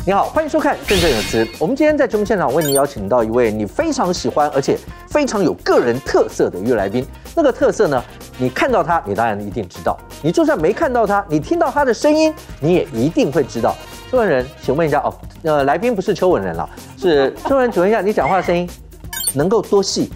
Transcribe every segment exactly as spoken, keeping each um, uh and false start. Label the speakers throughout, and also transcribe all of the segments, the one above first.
Speaker 1: 你好，欢迎收看《振振有词》。我们今天在节目现场为你邀请到一位你非常喜欢而且非常有个人特色的一位来宾。那个特色呢，你看到他，你当然一定知道；你就算没看到他，你听到他的声音，你也一定会知道。邱文仁，请问一下哦，呃，来宾不是邱文仁了，是邱文仁。请问一下，你讲话的声音能够多细？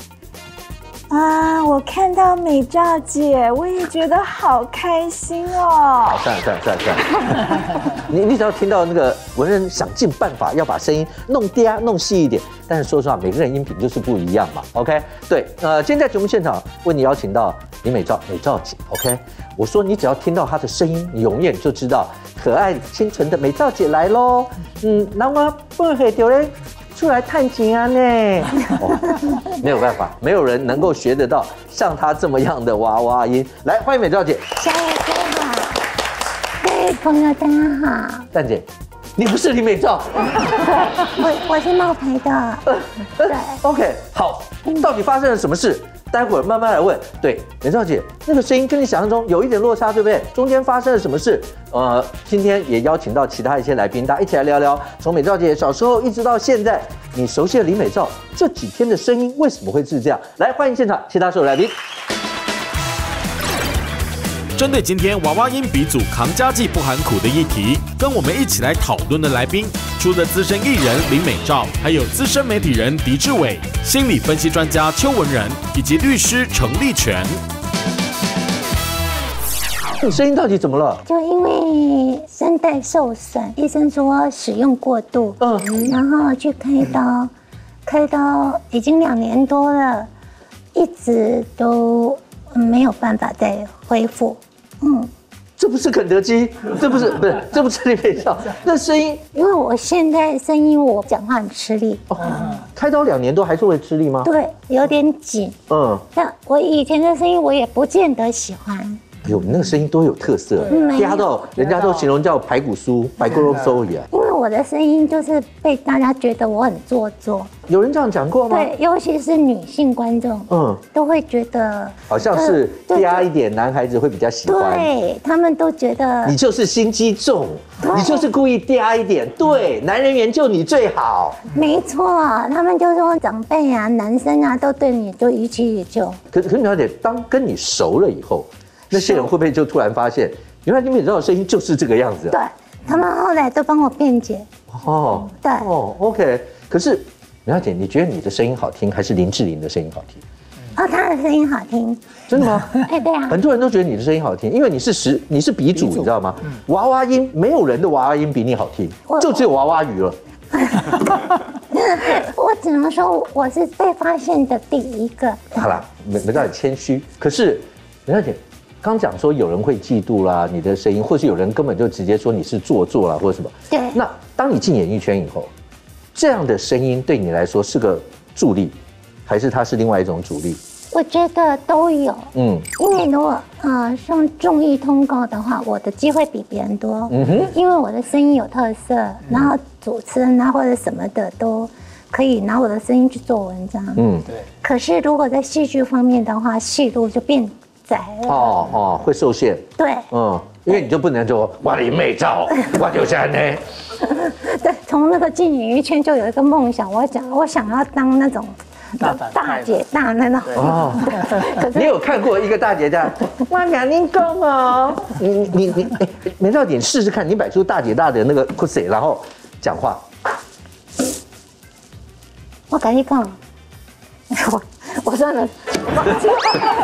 Speaker 2: 啊！我看到美照姐，我也觉得好开心哦。
Speaker 1: 好，算了算了算了算了，你你只要听到那个文人想尽办法要把声音弄嗲弄细一点，但是说实话，每个人音频就是不一样嘛。OK， 对，呃，今天在节目现场为你邀请到李美照美照姐。OK， 我说你只要听到她的声音，你永远就知道可爱清纯的美照姐来喽。嗯，那我不会丢人。 出来探亲啊呢、哦！没有办法，没有人能够学得到像她这么样的娃娃音。来，欢迎美照姐。
Speaker 3: 小野哥好，各位朋友大家好。
Speaker 1: 蛋姐，你不是李美照？
Speaker 3: 我我是冒牌的。对。
Speaker 1: OK， 好，到底发生了什么事？待会儿慢慢来问。对，美照姐，那个声音跟你想象中有一点落差，对不对？中间发生了什么事？呃，今天也邀请到其他一些来宾，大家一起来聊聊，从美照姐小时候一直到现在，你熟悉的李美照这几天的声音为什么会是这样？来，欢迎现场其他所有来宾。
Speaker 4: 针对今天娃娃音鼻祖扛家计不含苦的议题，跟我们一起来讨论的来宾，除了资深艺人林美照，还有资深媒体人狄志伟、心理分析专家邱文仁以及律师程立全。
Speaker 1: 你声音到底怎么了？
Speaker 3: 就因为声带受损，医生说使用过度，嗯，然后去开刀，开刀已经两年多了，一直都没有办法再恢复。 嗯，
Speaker 1: 这不是肯德基，这不是不是，这不是李美照，那声音。
Speaker 3: 因为我现在声音，我讲话很吃力。
Speaker 1: 哦，开刀两年多还是会吃力吗？
Speaker 3: 对，有点紧。嗯，但我以前的声音我也不见得喜欢。
Speaker 1: 哎呦，你那个声音多有特色，嗲到人家都形容叫排骨酥、白骨肉酥一样。
Speaker 3: 因为我的声音就是被大家觉得我很做作。
Speaker 1: 有人这样讲过吗？
Speaker 3: 对，尤其是女性观众，嗯，都会觉得
Speaker 1: 好像是嗲一点，男孩子会比较喜欢。
Speaker 3: 对，他们都觉得
Speaker 1: 你就是心机重，你就是故意嗲一点。对，男人缘就你最好。
Speaker 3: 没错，他们就说长辈啊、男生啊，都对你就予取予求。
Speaker 1: 可可是苗姐，当跟你熟了以后，那些人会不会就突然发现，原来李美照的声音就是这个样子？
Speaker 3: 对，他们后来都帮我辩解。
Speaker 1: 哦，
Speaker 3: 对，
Speaker 1: 哦 ，OK。可是。 苗姐，你觉得你的声音好听，还是林志玲的声音好听？
Speaker 3: 哦，她的声音好听，
Speaker 1: 真的吗？
Speaker 3: 哎，对啊，
Speaker 1: 很多人都觉得你的声音好听，因为你是实，你是鼻祖，你知道吗？娃娃音没有人的娃娃音比你好听，就只有娃娃鱼了。
Speaker 3: 我只能说我是被发现的第一个。
Speaker 1: 好啦，没没让你谦虚，可是苗姐刚讲说有人会嫉妒啦，你的声音，或是有人根本就直接说你是做作啦，或者什么。
Speaker 3: 对。
Speaker 1: 那当你进演艺圈以后。 这样的声音对你来说是个助力，还是它是另外一种阻力？
Speaker 3: 我觉得都有。嗯，因为如果呃上综艺通告的话，我的机会比别人多。嗯哼，因为我的声音有特色，然后主持人啊或者什么的都可以拿我的声音去做文章。嗯，对。可是如果在戏剧方面的话，戏路就变窄了。哦
Speaker 1: 哦，会受限。
Speaker 3: 对。嗯。
Speaker 1: 因为你就不能说我李美照，我就是呢。
Speaker 3: 对，从那个进演艺圈就有一个梦想，我想我想要当那种大姐大那种。哦，
Speaker 1: 你有看过一个大姐大？哇，两年公哦。你你你，哎，美照姐试试看，你摆出大姐大的那个 cos， 然后讲话。
Speaker 3: 我跟你讲，我我算了，忘记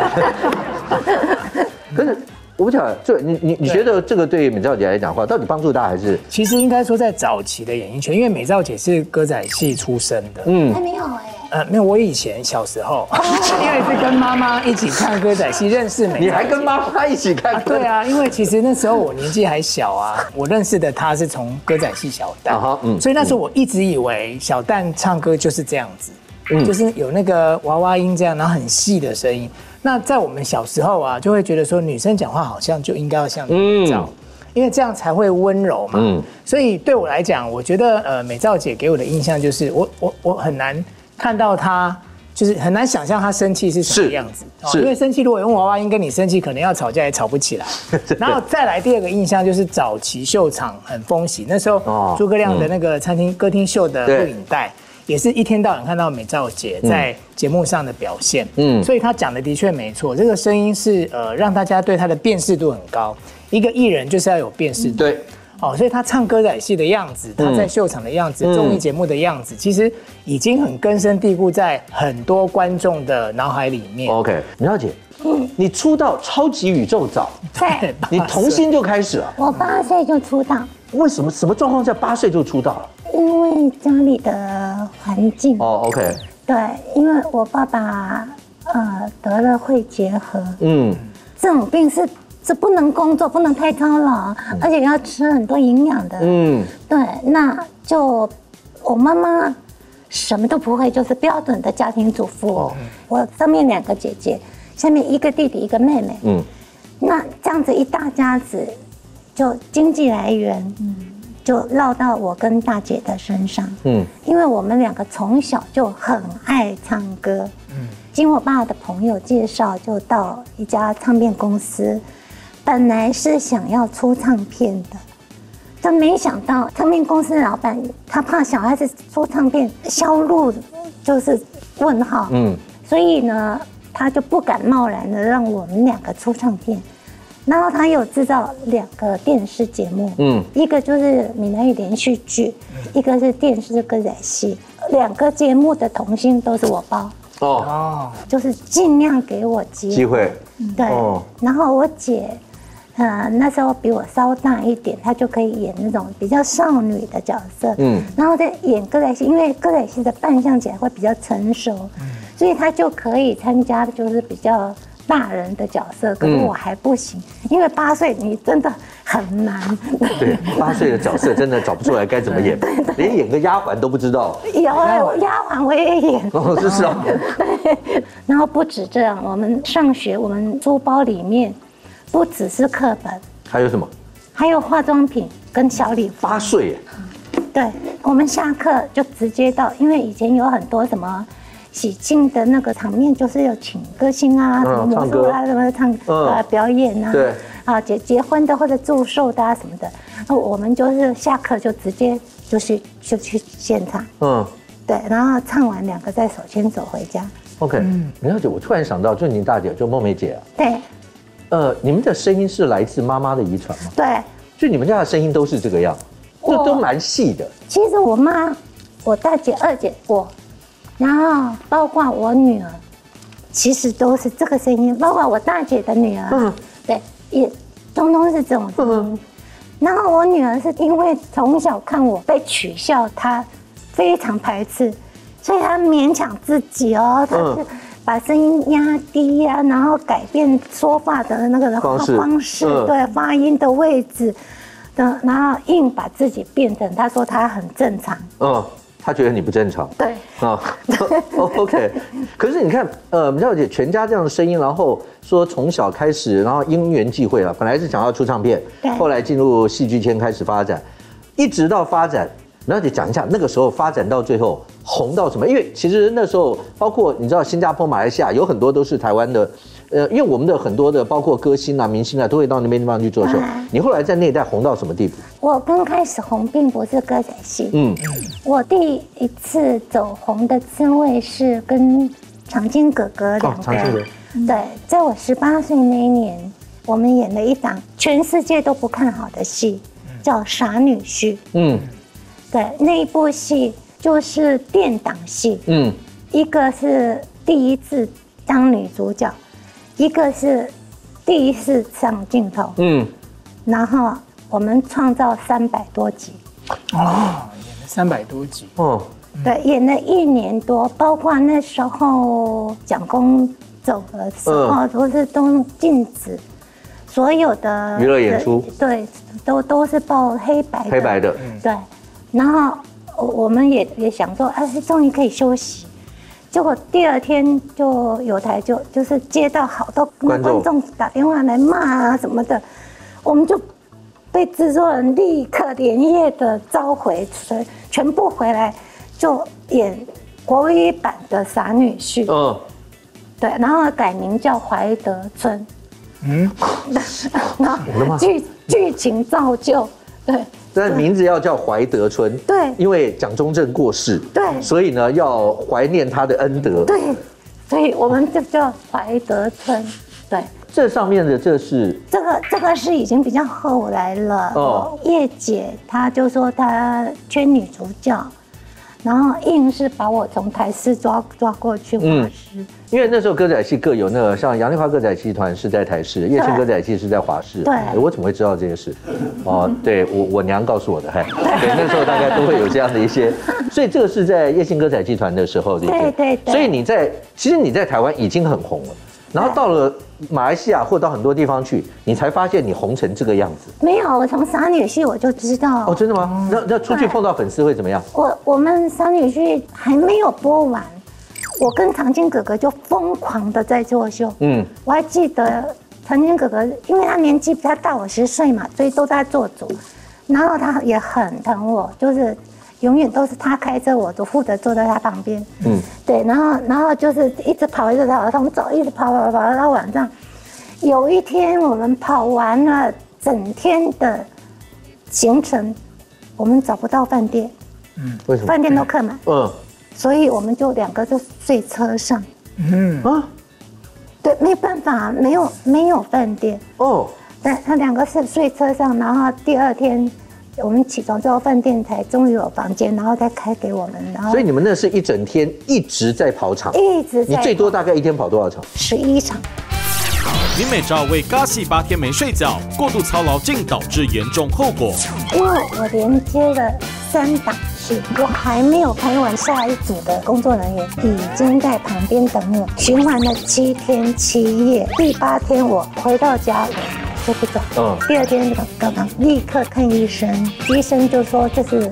Speaker 3: 了。
Speaker 1: 可是。 我不晓得，就你你你觉得这个对美照姐来讲的话，到底帮助大还是？
Speaker 5: 其实应该说在早期的演艺圈，因为美照姐是歌仔戏出身的，
Speaker 3: 嗯，还没有哎，
Speaker 5: 呃，没有，我以前小时候，因为是跟妈妈一起看歌仔戏，认识美照姐。
Speaker 1: 你还跟妈妈一起看？
Speaker 5: 对啊，因为其实那时候我年纪还小啊，我认识的她是从歌仔戏小旦，啊嗯，所以那时候我一直以为小旦唱歌就是这样子，嗯，就是有那个娃娃音这样，然后很细的声音。 那在我们小时候啊，就会觉得说女生讲话好像就应该要像美照，因为这样才会温柔嘛。嗯，所以对我来讲，我觉得呃，美照姐给我的印象就是我我我很难看到她就是很难想象他生气是什么样子，
Speaker 1: 是，
Speaker 5: 因为生气如果用娃娃音跟你生气，可能要吵架也吵不起来。然后再来第二个印象就是早期秀场很风行，那时候诸葛亮的那个餐厅歌厅秀的录影带，也是一天到晚看到美照姐在节目上的表现，嗯，所以他讲的的确没错，这个声音是呃让大家对他的辨识度很高，一个艺人就是要有辨识度，
Speaker 1: 对。
Speaker 5: 哦，所以他唱歌仔戏的样子，他在秀场的样子，综艺节目的样子，其实已经很根深蒂固在很多观众的脑海里面。
Speaker 1: OK， 明耀姐，嗯，你出道超级宇宙早，
Speaker 3: 对，
Speaker 1: 你童星就开始了。
Speaker 3: 我八岁就出道。
Speaker 1: 为什么？什么状况下八岁就出道了？
Speaker 3: 因为家里的环境。
Speaker 1: 哦 ，OK。
Speaker 3: 对，因为我爸爸呃得了肺结核，嗯，这种病是。是不能工作，不能太操劳，嗯、而且要吃很多营养的。嗯，对，那就我妈妈什么都不会，就是标准的家庭主妇。哦、我上面两个姐姐，下面一个弟弟，一个妹妹。嗯，那这样子一大家子，就经济来源，嗯，就落到我跟大姐的身上。嗯，因为我们两个从小就很爱唱歌。嗯，经我爸的朋友介绍，就到一家唱片公司。本来是想要出唱片的，但没想到唱片公司老板他怕小孩子出唱片销路就是问号，嗯，所以呢他就不敢贸然的让我们两个出唱片。然后他有制造两个电视节目，嗯，一个就是闽南语连续剧，一个是电视歌仔戏，两个节目的童星都是我包。哦，就是尽量给我机会，机会对。哦、然后我姐。呃，那时候比我稍大一点，她就可以演那种比较少女的角色，嗯，然后再演歌仔戏，因为歌仔戏的扮相起来会比较成熟，嗯，所以她就可以参加就是比较大人的角色。可是我还不行，嗯、因为八岁你真的很难。
Speaker 1: 对，八岁的角色真的找不出来该怎么演，连演个丫鬟都不知道。
Speaker 3: 有啊，丫鬟我也演。
Speaker 1: 哦，是是啊。
Speaker 3: 对，然后不止这样，我们上学，我们书包里面。不只是课本，
Speaker 1: 还有什么？
Speaker 3: 还有化妆品跟小礼服。
Speaker 1: 八岁耶？
Speaker 3: 对，我们下课就直接到，因为以前有很多什么喜庆的那个场面，就是有请歌星啊，什么魔术啊，什么唱呃表演啊，对，啊结结婚的或者祝寿的啊什么的，那我们就是下课就直接就去就去现场，嗯，对，然后唱完两个再手牵手回家。
Speaker 1: OK，明耀姐，我突然想到，就您大姐，就梦梅姐啊，
Speaker 3: 对。
Speaker 1: 呃，你们的声音是来自妈妈的遗传吗？
Speaker 3: 对，
Speaker 1: 就你们家的声音都是这个样，就都蛮细的。
Speaker 3: 其实我妈、我大姐、二姐、我，然后包括我女儿，其实都是这个声音，包括我大姐的女儿，嗯，对，也通通是这种声音。嗯、然后我女儿是因为从小看我被取笑，她非常排斥，所以她勉强自己哦，她是。嗯把声音压低呀、啊，然后改变说话的那个方式，方式嗯、对发音的位置的，然后硬把自己变成他说他很正常。
Speaker 1: 嗯，他觉得你不正常。
Speaker 3: 对。啊、
Speaker 1: 哦、，OK。可是你看，呃，明耀姐全家这样的声音，然后说从小开始，然后因缘际会了，本来是想要出唱片，后来进入戏剧圈开始发展，一直到发展。明耀姐讲一下那个时候发展到最后红到什么？因为其实那时候包括你知道新加坡、马来西亚有很多都是台湾的，呃，因为我们的很多的包括歌星啊、明星啊都会到那边地方去做秀。你后来在那一带红到什么地步？
Speaker 3: 我刚开始红并不是歌仔戏，嗯，我第一次走红的滋味是跟长青哥哥两个人，对，在我十八岁那一年，我们演了一档全世界都不看好的戏，叫《傻女婿》，嗯。对，那一部戏就是电档戏，嗯，一个是第一次当女主角，一个是第一次上镜头，嗯，然后我们创造三百多集，
Speaker 5: 哦，演了三百多集，哦，
Speaker 3: 对，演了一年多，包括那时候蒋公走的时候，都是都禁止所有的
Speaker 1: 娱乐演出，
Speaker 3: 对，都都是报黑白的，
Speaker 1: 黑白的，
Speaker 3: 对。然后我们也也想说，哎，终于可以休息。结果第二天就有台就就是接到好多观众打电话来骂啊什么的，我们就被制作人立刻连夜的召回，全部回来就演国语版的傻女婿，嗯，对，然后改名叫怀德村，嗯，然后剧剧情造就，对。
Speaker 1: 但名字要叫怀德村，
Speaker 3: 对，
Speaker 1: 因为蒋中正过世，
Speaker 3: 对，
Speaker 1: 所以呢要怀念他的恩德，
Speaker 3: 对，所以我们就叫怀德村，对。
Speaker 1: 这上面的这是
Speaker 3: 这个这个是已经比较后来了，哦，叶姐她就说她缺女主角，然后硬是把我从台视抓抓过去华视。嗯，
Speaker 1: 因为那时候歌仔戏各有那个，像杨丽花歌仔戏团是在台视，叶庆歌仔戏是在华视。
Speaker 3: 对，
Speaker 1: 我怎么会知道这件事？哦，对我我娘告诉我的，嘿，对，那时候大概都会有这样的一些，所以这个是在叶庆歌仔戏团的时候，
Speaker 3: 对对对。
Speaker 1: 所以你在其实你在台湾已经很红了，然后到了马来西亚或到很多地方去，你才发现你红成这个样子。
Speaker 3: 没有，我从傻女婿我就知道。
Speaker 1: 哦，真的吗？那那出去碰到粉丝会怎么样？
Speaker 3: 我我们傻女婿还没有播完。我跟唐金哥哥就疯狂的在作秀，嗯，我还记得唐金哥哥，因为他年纪比他大我十岁嘛，所以都在做主，然后他也很疼我，就是永远都是他开车，我都负责坐在他旁边，嗯，对，然后然后就是一直跑一直跑，从早一直跑跑跑到晚上，有一天我们跑完了整天的行程，我们找不到饭店，嗯，为什么？饭店都客满，嗯。所以我们就两个就睡车上，嗯啊，对，没办法，没有没有饭店哦，但他两个是睡车上，然后第二天我们起床之后，饭店才终于有房间，然后再开给我们，然后
Speaker 1: 所以你们那是一整天一直在跑场，
Speaker 3: 一直在，
Speaker 1: 你最多大概一天跑多少场？
Speaker 3: 十一场。
Speaker 4: 林美照为尬戏八天没睡觉，过度操劳竟导致严重后果。
Speaker 3: 因为我连接了三档戏，我还没有拍完，下一组的工作人员已经在旁边等我。循环了七天七夜，第八天我回到家，我睡不着。嗯。第二天刚刚立刻看医生，医生就说这是。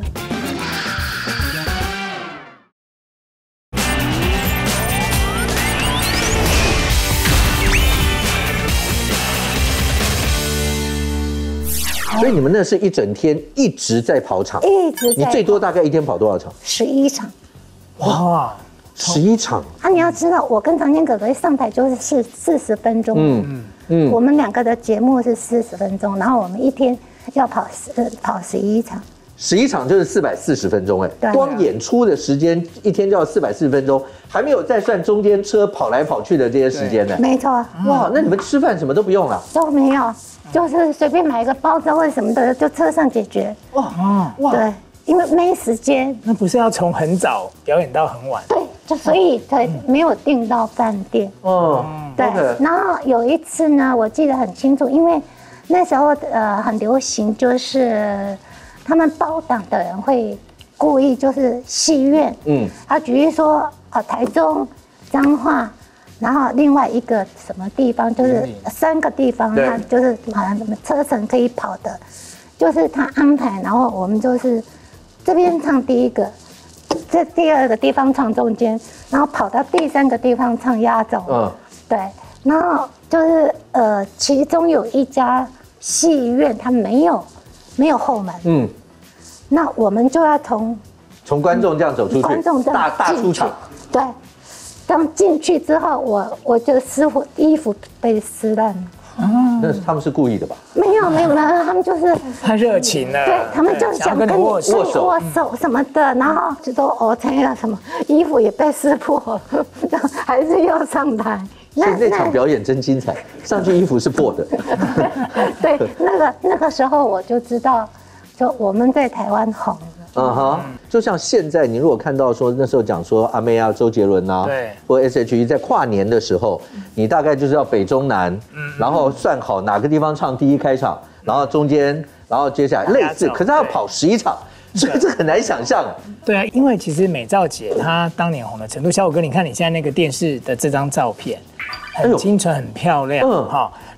Speaker 1: 所以你们那是一整天一直在跑场，
Speaker 3: 一直在。
Speaker 1: 你最多大概一天跑多少场？
Speaker 3: 十一场。
Speaker 1: 哇，十一场！
Speaker 3: 啊，你要知道，我跟唐坚哥哥一上台就是四四十分钟。嗯嗯嗯。我们两个的节目是四十分钟，然后我们一天要跑十跑十一场。
Speaker 1: 十一场就是四百四十分钟，哎，光演出的时间一天就要四百四十分钟，还没有再算中间车跑来跑去的这些时间呢。
Speaker 3: 没错。
Speaker 1: 哇，那你们吃饭什么都不用了？
Speaker 3: 都没有。就是随便买一个包子或者什么的，就车上解决。哇哇！对，因为没时间。
Speaker 5: 那不是要从很早表演到很晚？
Speaker 3: 对，就所以才没有订到饭店。哦，对。然后有一次呢，我记得很清楚，因为那时候呃很流行，就是他们包档的人会故意就是戏院，嗯，他举例说呃台中、彰化。然后另外一个什么地方，就是三个地方，它就是好像什么车程可以跑的，就是他安排，然后我们就是这边唱第一个，这第二个地方唱中间，然后跑到第三个地方唱压轴。嗯，对，然后就是呃，其中有一家戏院它没有没有后门，嗯，那我们就要从
Speaker 1: 从观众这样走出去，
Speaker 3: 观众这样
Speaker 1: 大大出场，
Speaker 3: 对。当进去之后，我我就师傅衣服被撕烂了。
Speaker 1: 嗯，那他们是故意的吧？
Speaker 3: 没有没有没有，他们就是
Speaker 5: 太热情了。
Speaker 3: 对他们就想跟你握手握手什么的，然后就都 OK 了，什么衣服也被撕破了，还是要上台。
Speaker 1: 所以那场表演真精彩，上去衣服是破的。
Speaker 3: 对，那个那个时候我就知道，就我们在台湾红了。
Speaker 1: 嗯哼，就像现在，你如果看到说那时候讲说阿妹啊、周杰伦啊，对，或 S H E 在跨年的时候，你大概就是要北中南，嗯，然后算好哪个地方唱第一开场，然后中间，然后接下来类似，可是他要跑十一场，所以这很难想象。
Speaker 5: 对啊，因为其实美照姐她当年红的程度，小虎哥，你看你现在那个电视的这张照片，很清纯、很漂亮，嗯，好。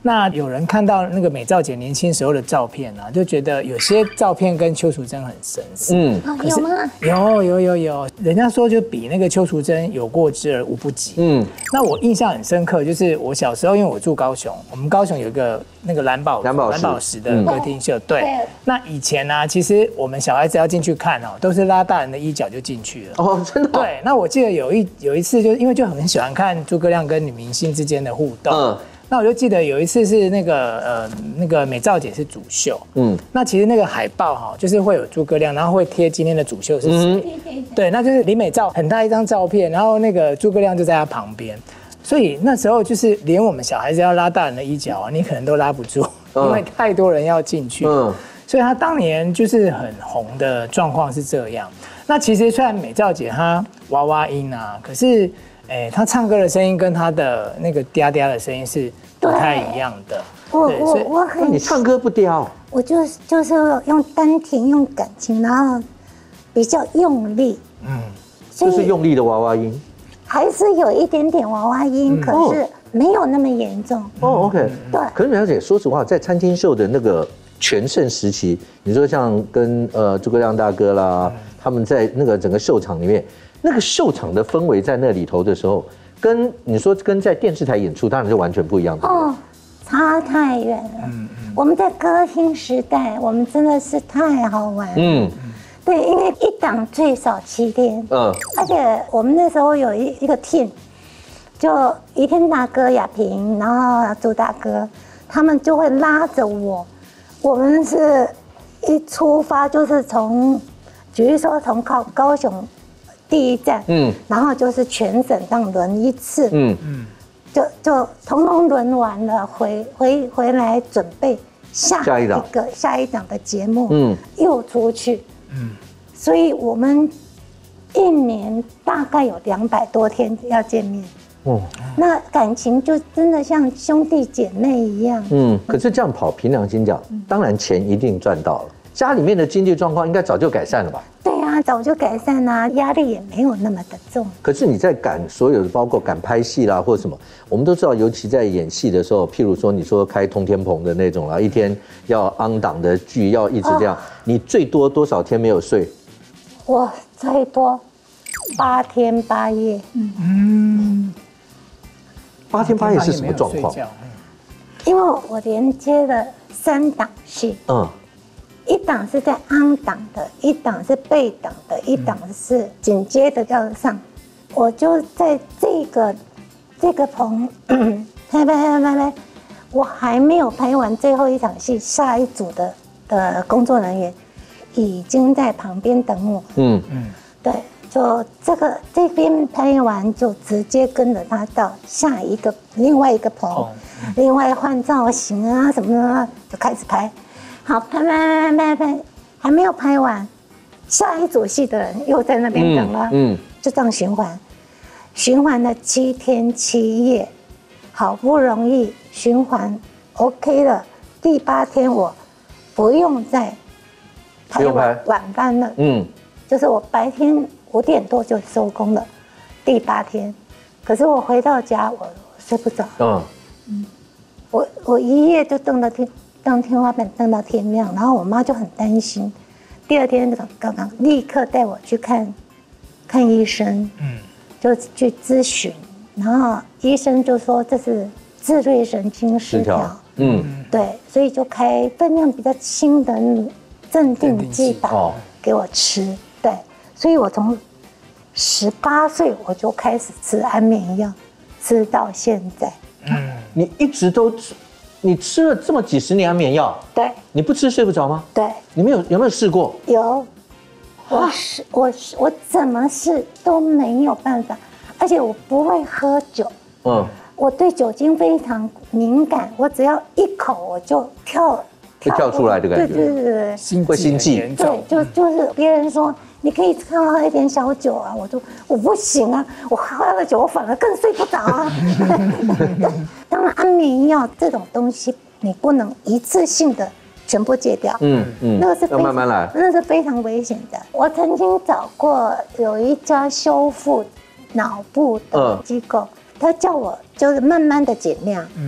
Speaker 5: 那有人看到那个美照姐年轻时候的照片啊，就觉得有些照片跟邱淑贞很神似。嗯，
Speaker 3: 有吗？
Speaker 5: 有有有有，人家说就比那个邱淑贞有过之而无不及。嗯，那我印象很深刻，就是我小时候，因为我住高雄，我们高雄有一个那个蓝宝蓝宝蓝宝石的歌厅秀。对，那以前呢、啊，其实我们小孩子要进去看哦，都是拉大人的衣角就进去了。哦，真的、哦？对，那我记得有一有一次，就因为就很喜欢看诸葛亮跟女明星之间的互动。嗯。那我就记得有一次是那个呃那个美照姐是主秀，嗯，那其实那个海报哈，就是会有诸葛亮，然后会贴今天的主秀是谁，嗯、对，那就是李美照很大一张照片，然后那个诸葛亮就在她旁边，所以那时候就是连我们小孩子要拉大人的衣角啊，你可能都拉不住，因为太多人要进去，嗯，所以她当年就是很红的状况是这样。那其实虽然美照姐她娃娃音啊，可是。哎，他唱歌的声音跟他的那个嗲嗲的声音是不太一样的。
Speaker 3: 我我我很，
Speaker 1: 你唱歌不嗲，
Speaker 3: 我就是就是用丹田，用感情，然后比较用力。嗯，
Speaker 1: 就是用力的娃娃音，
Speaker 3: 还是有一点点娃娃音，可是没有那么严重。
Speaker 1: 哦 ，OK，
Speaker 3: 对。
Speaker 1: 可是美小姐，说实话，在餐厅秀的那个全盛时期，你说像跟呃诸葛亮大哥啦，他们在那个整个秀场里面。那个秀场的氛围在那里头的时候，跟你说跟在电视台演出，当然就完全不一样的。哦，
Speaker 3: 差太远了。嗯嗯。我们在歌厅时代，我们真的是太好玩。嗯。对，因为一档最少七天。嗯。而且我们那时候有一一个 team， 就宜天大哥、亚萍，然后朱大哥，他们就会拉着我。我们是一出发就是从，举例说从高高雄。第一站，嗯，然后就是全省当轮一次，嗯嗯，就就统统轮完了，回回回来准备下一个下一档的节目，嗯，又出去，嗯，所以我们一年大概有两百多天要见面，哦，那感情就真的像兄弟姐妹一样，
Speaker 1: 嗯，可是这样跑，凭良心讲，当然钱一定赚到了，家里面的经济状况应该早就改善了吧？
Speaker 3: 对啊，早就改善啦，压力也没有那么的重。
Speaker 1: 可是你在赶所有的，包括赶拍戏啦，或者什么，我们都知道，尤其在演戏的时候，譬如说你说开通天棚的那种啦，一天要昂档的剧，要一直这样，哦、你最多多少天没有睡？
Speaker 3: 我最多八天八夜。嗯，
Speaker 1: 八天八夜是什么状况？
Speaker 3: 因为我连接了三档戏。嗯。一档是在昂档的，一档是备档的，一档是紧接着要上。我就在这个这个棚拍拍拍拍拍，我还没有拍完最后一场戏，下一组的的工作人员已经在旁边等我。嗯嗯，对，就这个这边拍完就直接跟着他到下一个另外一个棚，哦、另外换造型啊什么的，就开始拍。好，拍拍拍拍拍，还没有拍完，下一组戏的人又在那边等了，嗯，嗯就这样循环，循环了七天七夜，好不容易循环 OK 了，第八天我不用再拍晚晚班了，嗯，就是我白天五点多就收工了，第八天，可是我回到家我睡不着，嗯，嗯我我一夜就瞪到天。当天花板瞪到天亮，然后我妈就很担心。第二天刚刚立刻带我去看，看医生，嗯，就去咨询，然后医生就说这是自律神经失调，嗯，对，所以就开分量比较轻的镇定剂吧给我吃，对，所以我从十八岁我就开始吃安眠药，吃到现在。
Speaker 1: 嗯，你一直都吃。你吃了这么几十年安眠药，
Speaker 3: 对，
Speaker 1: 你不吃睡不着吗？
Speaker 3: 对，
Speaker 1: 你们有有没有试过？
Speaker 3: 有，我是我是我怎么试都没有办法，而且我不会喝酒，嗯，我对酒精非常敏感，我只要一口我就跳，
Speaker 1: 会跳出来的感觉，
Speaker 3: 对对对对，
Speaker 5: 心
Speaker 1: 会心悸，
Speaker 3: 对，就就是别人说你可以喝一点小酒啊，我就我不行啊，我喝了酒我反而更睡不着啊。当然，安眠药这种东西，你不能一次性的全部戒掉。嗯嗯，那个是
Speaker 1: 要慢慢来，
Speaker 3: 那是非常危险的。我曾经找过有一家修复脑部的机构，嗯、他叫我就是慢慢的减量。嗯，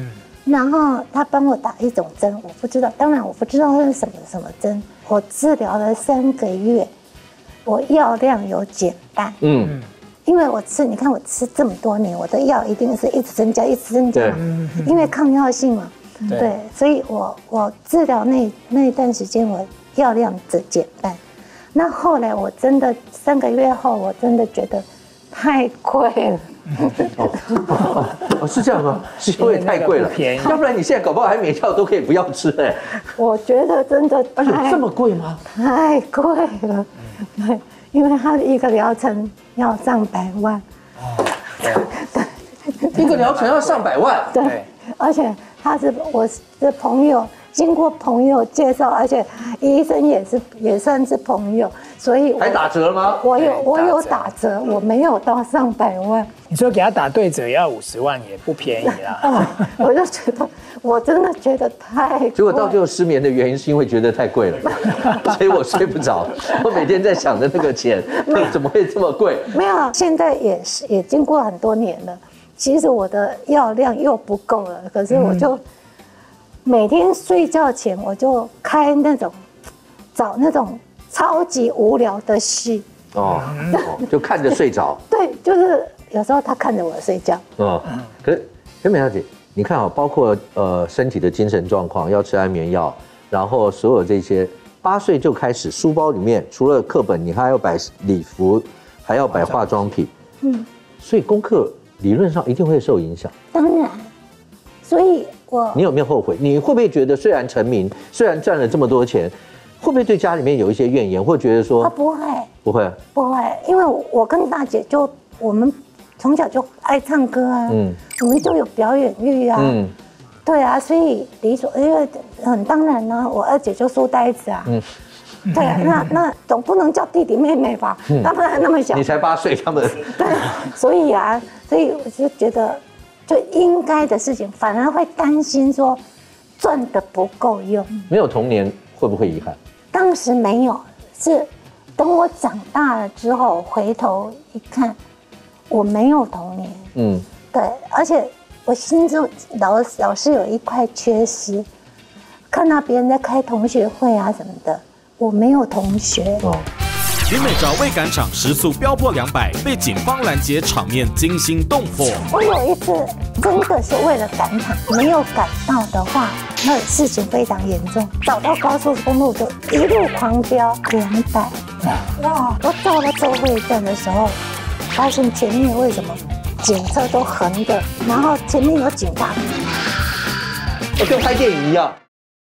Speaker 3: 然后他帮我打一种针，我不知道，当然我不知道那是什么什么针。我治疗了三个月，我药量有减半。嗯，因为我吃，你看我吃这么多年，我的药一定是一直增加，一直增加，因为抗药性嘛。对，所以我我治疗那那一段时间，我药量只减半。那后来我真的三个月后，我真的觉得太贵了。
Speaker 1: 哦，哦，是这样吗？是因为太贵了，便宜，要不然你现在搞不好还每药都可以不要吃哎。
Speaker 3: 我觉得真的
Speaker 1: 而且这么贵吗？
Speaker 3: 太贵了，对，因为它一个疗程要上百万。哦，
Speaker 1: 对，一个疗程要上百万。
Speaker 3: 对，而且他是我的朋友。经过朋友介绍，而且医生也是也算是朋友，所以
Speaker 1: 还打折吗？
Speaker 3: 我有我有打折，我没有到上百万。
Speaker 5: 你说给他打对折要五十万也不便宜啦。
Speaker 3: 我就觉得，我真的觉得太贵。
Speaker 1: 结果到最后失眠的原因是因为觉得太贵了，所以我睡不着。我每天在想着那个钱怎么会这么贵？
Speaker 3: 没有，现在也是也经过很多年了，其实我的药量又不够了，可是我就。每天睡觉前我就开那种，找那种超级无聊的戏
Speaker 1: 哦，就看着睡着。
Speaker 3: 对，就是有时候他看着我睡觉。
Speaker 1: 哦，可是陈美小姐，你看啊，包括呃身体的精神状况，要吃安眠药，然后所有这些，八岁就开始，书包里面除了课本，你还要摆礼服，还要摆化妆品。嗯，所以功课理论上一定会受影响。
Speaker 3: 当然，所以。
Speaker 1: 你有没有后悔？你会不会觉得虽然成名，虽然赚了这么多钱，会不会对家里面有一些怨言，或觉得说？
Speaker 3: 不会，
Speaker 1: 不会，
Speaker 3: 不会，因为我跟大姐就我们从小就爱唱歌啊，嗯，我们就有表演欲啊，嗯，对啊，所以理所因为很当然呢，我二姐就书呆子啊，嗯，对啊，那那总不能叫弟弟妹妹吧？他们还那么小，
Speaker 1: 你才八岁，他们
Speaker 3: 对，所以啊，所以我就觉得。就应该的事情，反而会担心说赚的不够用。
Speaker 1: 没有童年会不会遗憾？
Speaker 3: 当时没有，是等我长大了之后回头一看，我没有童年。嗯，对，而且我心中老老是有一块缺失，看到别人在开同学会啊什么的，我没有同学。哦。
Speaker 4: 林美照为赶场时速飙破两百，被警方拦截，场面惊心动魄。
Speaker 3: 我有一次真的是为了赶场，没有赶到的话，那事情非常严重。找到高速公路就一路狂飙两百，哇！我到了周会站的时候，发现前面为什么警车都横的，然后前面有警察，
Speaker 1: 跟拍电影一样。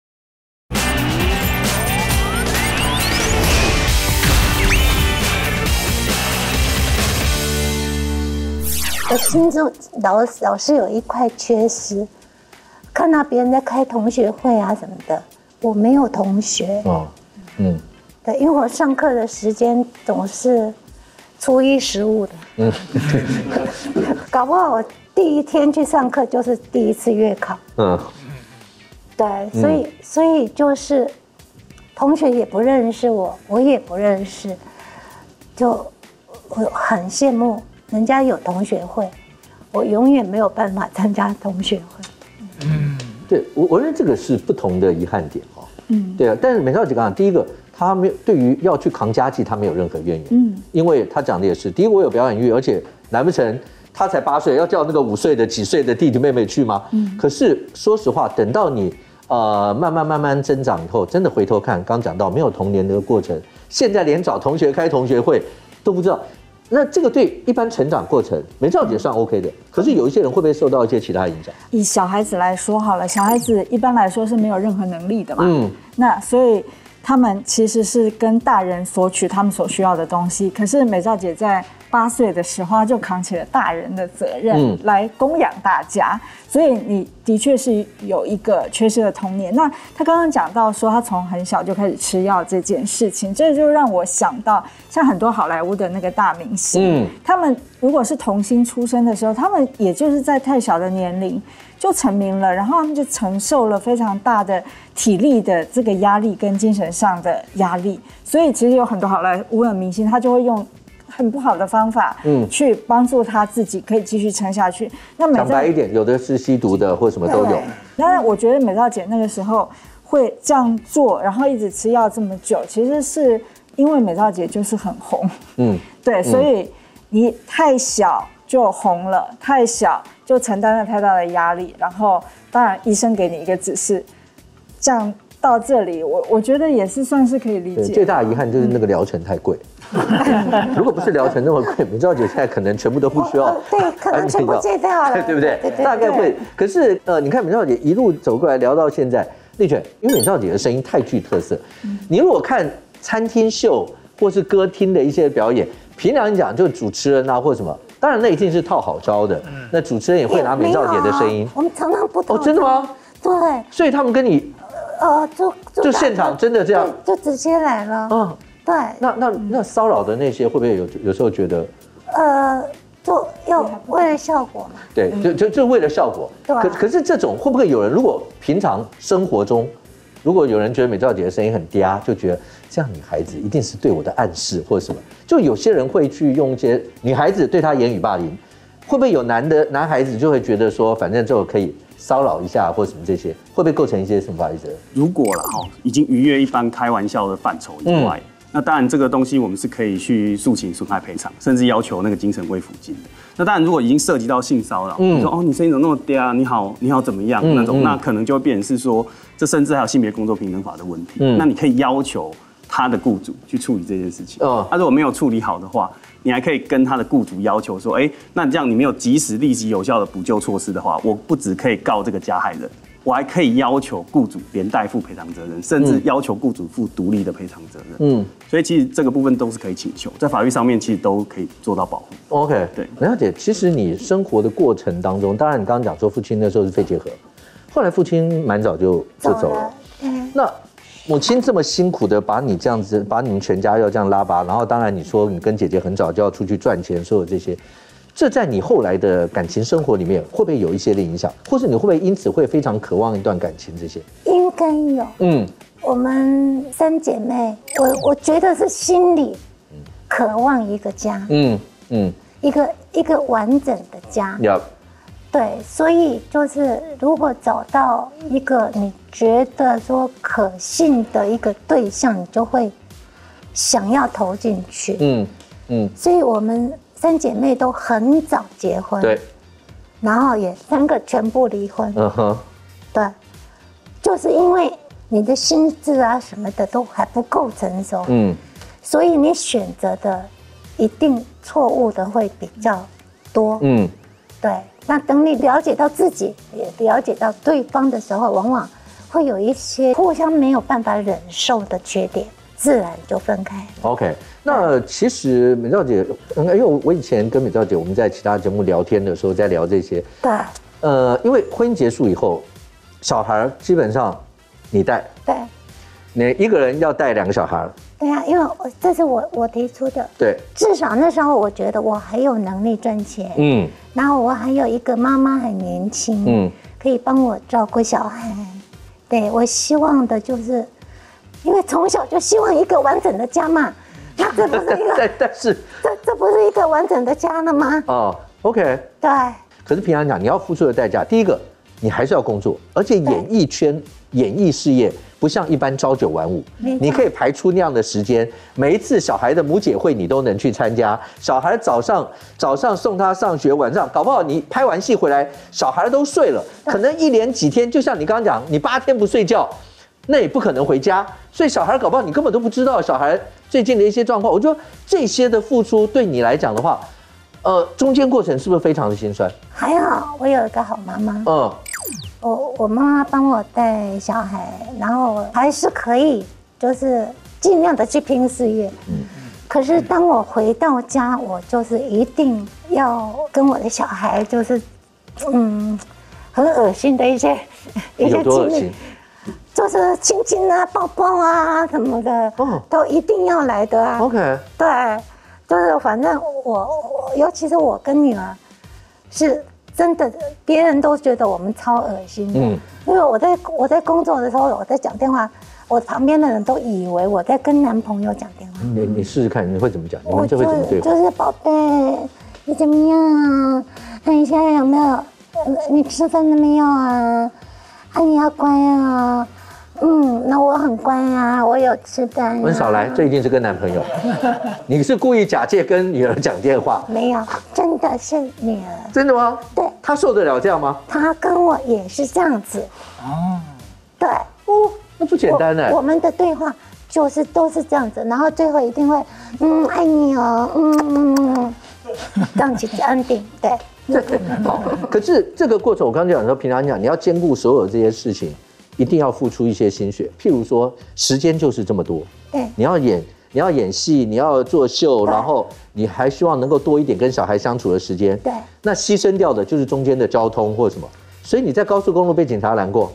Speaker 3: 我心中老老是有一块缺失，看到别人在开同学会啊什么的，我没有同学。哦，嗯，对，因为我上课的时间总是初一十五的，嗯，搞不好我第一天去上课就是第一次月考。嗯，对，所以、嗯、所以就是同学也不认识我，我也不认识，就我很羡慕。人家有同学会，我永远没有办法参加同学会。
Speaker 1: 嗯，对我我认为这个是不同的遗憾点哦。嗯，对啊，但是美照姐刚刚第一个，她没有对于要去扛家计，她没有任何怨言。嗯，因为她讲的也是，第一个我有表演欲，而且难不成她才八岁，要叫那个五岁的、几岁的弟弟妹妹去吗？嗯，可是说实话，等到你呃慢慢慢慢增长以后，真的回头看，刚讲到没有童年的过程，现在连找同学开同学会都不知道。那这个对一般成长过程，美照姐算 OK 的，可是有一些人会不会受到一些其他影响？
Speaker 2: 以小孩子来说好了，小孩子一般来说是没有任何能力的嘛，嗯，那所以他们其实是跟大人索取他们所需要的东西。可是美照姐在八岁的时候就扛起了大人的责任，嗯，来供养大家，所以你的确是有一个缺失的童年。那他刚刚讲到说他从很小就开始吃药这件事情，这就让我想到像很多好莱坞的那个大明星，嗯，他们如果是童星出生的时候，他们也就是在太小的年龄就成名了，然后他们就承受了非常大的体力的这个压力跟精神上的压力，所以其实有很多好莱坞的明星他就会用很不好的方法，嗯，去帮助他自己可以继续撑下去。那
Speaker 1: 讲白一点，有的是吸毒的或什么都有。
Speaker 2: 当然，我觉得美照姐那个时候会这样做，然后一直吃药这么久，其实是因为美照姐就是很红，嗯，对，所以你太小就红了，太小就承担了太大的压力，然后当然医生给你一个指示，这样到这里，我我觉得也是算是可以理解。
Speaker 1: 最大的遗憾就是那个疗程太贵。如果不是疗程那么贵，美照姐现在可能全部都不需要，
Speaker 3: 对，可能全部戒掉了，
Speaker 1: 对不对？大概会。可是呃，你看美照姐一路走过来聊到现在，丽娟，因为美照姐的声音太具特色，你如果看餐厅秀或是歌厅的一些表演，平常讲就主持人啊或什么，当然那一定是套好招的，那主持人也会拿美照姐的声音。
Speaker 3: 我们常常不套。
Speaker 1: 哦，真的吗？
Speaker 3: 对。
Speaker 1: 所以他们跟你，
Speaker 3: 呃，就
Speaker 1: 就现场真的这样，
Speaker 3: 就直接来了。嗯。对，
Speaker 1: 那那那骚扰的那些会不会有有时候觉得，
Speaker 3: 呃，就要为了效果嘛？
Speaker 1: 对，就就就为了效果。
Speaker 3: 对。
Speaker 1: 可可是这种会不会有人，如果平常生活中，如果有人觉得美照姐的声音很嗲，就觉得这样女孩子一定是对我的暗示或者什么？就有些人会去用一些女孩子对她言语霸凌，会不会有男的男孩子就会觉得说，反正就可以骚扰一下或什么这些，会不会构成一些什么法律责任？
Speaker 6: 如果了哈，已经逾越一般开玩笑的范畴以外。嗯，那当然，这个东西我们是可以去诉请损害赔偿，甚至要求那个精神慰抚金的。那当然，如果已经涉及到性骚扰，嗯，说哦，你声音怎么那么嗲？你好，你好怎么样？那种，那可能就会变成是说，这甚至还有性别工作平等法的问题。嗯，那你可以要求他的雇主去处理这件事情。哦，他如果没有处理好的话，你还可以跟他的雇主要求说，哎，那这样你没有及时、立即、有效的补救措施的话，我不只可以告这个加害人。我还可以要求雇主连带负赔偿责任，甚至要求雇主负独立的赔偿责任。嗯，所以其实这个部分都是可以请求，在法律上面其实都可以做到保护。
Speaker 1: OK， 对，美照姐，其实你生活的过程当中，当然你刚刚讲说父亲那时候是肺结核，后来父亲蛮早就就走了。嗯，那母亲这么辛苦的把你这样子，把你们全家要这样拉拔，然后当然你说你跟姐姐很早就要出去赚钱，所有这些。这在你后来的感情生活里面会不会有一些的影响，或是你会不会因此会非常渴望一段感情？这些
Speaker 3: 应该有。嗯，我们三姐妹，我我觉得是心里渴望一个家。嗯嗯，一个一个完整的家。
Speaker 1: 有。
Speaker 3: 对，所以就是如果找到一个你觉得说可信的一个对象，你就会想要投进去。嗯嗯，所以我们。三姐妹都很早结婚，
Speaker 1: 对，
Speaker 3: 然后也三个全部离婚，嗯哼，对，就是因为你的心智啊什么的都还不够成熟，嗯，所以你选择的一定错误的会比较多，嗯，对。那等你了解到自己，也了解到对方的时候，往往会有一些互相没有办法忍受的缺点，自然就分开。
Speaker 1: OK。那其实美照姐，因为我以前跟美照姐我们在其他节目聊天的时候在聊这些，
Speaker 3: 对，
Speaker 1: 呃，因为婚姻结束以后，小孩基本上你带，
Speaker 3: 对，
Speaker 1: 你一个人要带两个小孩，
Speaker 3: 对啊，因为我这是我我提出的，
Speaker 1: 对，
Speaker 3: 至少那时候我觉得我还有能力赚钱，嗯，然后我还有一个妈妈很年轻，嗯，可以帮我照顾小孩，对我希望的就是，因为从小就希望一个完整的家嘛。那这不是一个，
Speaker 1: 但但是
Speaker 3: 这这不是一个完整的家了吗？
Speaker 1: 哦 ，OK，
Speaker 3: 对。
Speaker 1: 可是平常讲，你要付出的代价，第一个，你还是要工作，而且演艺圈、演艺事业不像一般朝九晚五，你可以排出那样的时间，每一次小孩的母姐会你都能去参加，小孩早上早上送他上学，晚上搞不好你拍完戏回来，小孩都睡了，可能一连几天，就像你刚刚讲，你八天不睡觉。那也不可能回家，所以小孩搞不好你根本都不知道小孩最近的一些状况。我觉得这些的付出对你来讲的话，呃，中间过程是不是非常的心酸？
Speaker 3: 还好，我有一个好妈妈。嗯，我我妈妈帮我带小孩，然后还是可以，就是尽量的去拼事业。嗯。可是当我回到家，我就是一定要跟我的小孩，就是嗯，很恶心的一些一些经历。就是亲亲啊、抱抱啊什么的，哦，都一定要来的啊。
Speaker 1: OK，
Speaker 3: 对，就是反正我，我尤其是我跟女儿，是真的，别人都觉得我们超恶心的。嗯，因为我在我在工作的时候，我在讲电话，我旁边的人都以为我在跟男朋友讲电话。你你试试看，你会怎么讲？你们这会怎么对话？就是宝贝，你怎么样啊？那你现在有没有？你吃饭了没有啊？ 啊，你要乖啊。嗯，那我很乖啊，我有吃饭、啊。
Speaker 1: 温少来，这一定是跟男朋友。你是故意假借跟女儿讲电话？
Speaker 3: 没有，真的是女儿。
Speaker 1: 真的吗？
Speaker 3: 对。
Speaker 1: 她受得了这样吗？
Speaker 3: 她跟我也是这样子。哦。对。
Speaker 1: 哦，那不简单呢。
Speaker 3: 我们的对话就是都是这样子，然后最后一定会，嗯，爱你哦，嗯嗯，这样子安定，对。
Speaker 1: 好，可是这个过程，我刚刚讲说，平常讲你要兼顾所有这些事情。一定要付出一些心血，譬如说时间就是这么多，
Speaker 3: 对，
Speaker 1: 你要演，你要演戏，你要做秀，然后你还希望能够多一点跟小孩相处的时间，
Speaker 3: 对，
Speaker 1: 那牺牲掉的就是中间的交通或什么，所以你在高速公路被警察拦过，